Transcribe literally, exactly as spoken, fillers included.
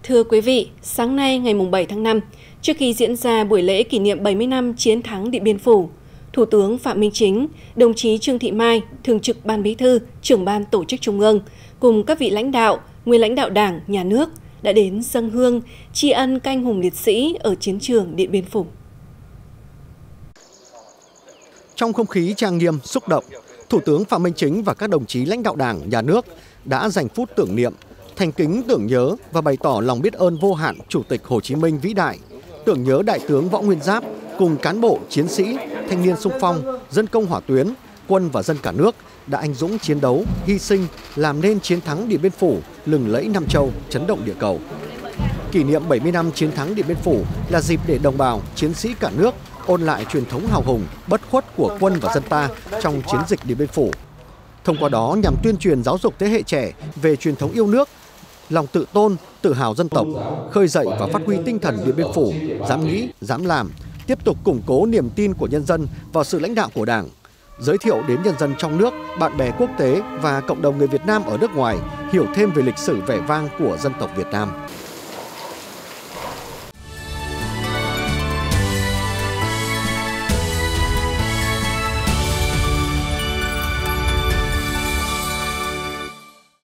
Thưa quý vị, sáng nay ngày bảy tháng năm, trước khi diễn ra buổi lễ kỷ niệm bảy mươi năm chiến thắng Điện Biên Phủ, Thủ tướng Phạm Minh Chính, đồng chí Trương Thị Mai, Thường trực Ban Bí thư, Trưởng ban Tổ chức Trung ương, cùng các vị lãnh đạo, nguyên lãnh đạo Đảng, Nhà nước đã đến dâng hương, tri ân các anh hùng liệt sĩ ở chiến trường Điện Biên Phủ. Trong không khí trang nghiêm, xúc động, Thủ tướng Phạm Minh Chính và các đồng chí lãnh đạo Đảng, Nhà nước đã dành phút tưởng niệm, thành kính tưởng nhớ và bày tỏ lòng biết ơn vô hạn Chủ tịch Hồ Chí Minh vĩ đại, tưởng nhớ Đại tướng Võ Nguyên Giáp cùng cán bộ, chiến sĩ, thanh niên xung phong, dân công hỏa tuyến, quân và dân cả nước đã anh dũng chiến đấu, hy sinh, làm nên chiến thắng Điện Biên Phủ lừng lẫy Nam Châu, chấn động địa cầu. Kỷ niệm bảy mươi năm chiến thắng Điện Biên Phủ là dịp để đồng bào, chiến sĩ cả nước ôn lại truyền thống hào hùng, bất khuất của quân và dân ta trong chiến dịch Điện Biên Phủ. Thông qua đó nhằm tuyên truyền giáo dục thế hệ trẻ về truyền thống yêu nước, lòng tự tôn, tự hào dân tộc, khơi dậy và phát huy tinh thần Điện Biên Phủ, dám nghĩ, dám làm, tiếp tục củng cố niềm tin của nhân dân vào sự lãnh đạo của Đảng, giới thiệu đến nhân dân trong nước, bạn bè quốc tế và cộng đồng người Việt Nam ở nước ngoài hiểu thêm về lịch sử vẻ vang của dân tộc Việt Nam.